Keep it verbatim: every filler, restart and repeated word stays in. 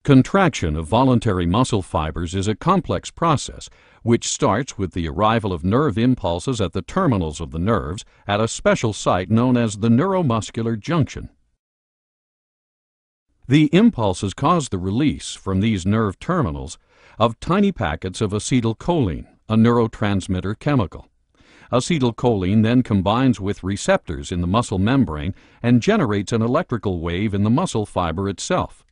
Contraction of voluntary muscle fibers is a complex process which starts with the arrival of nerve impulses at the terminals of the nerves at a special site known as the neuromuscular junction. The impulses cause the release from these nerve terminals of tiny packets of acetylcholine, a neurotransmitter chemical. Acetylcholine then combines with receptors in the muscle membrane and generates an electrical wave in the muscle fiber itself.